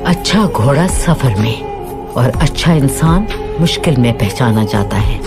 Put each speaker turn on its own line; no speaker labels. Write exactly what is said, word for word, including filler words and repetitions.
अच्छा घोड़ा सफर में और अच्छा इंसान मुश्किल में पहचाना जाता है।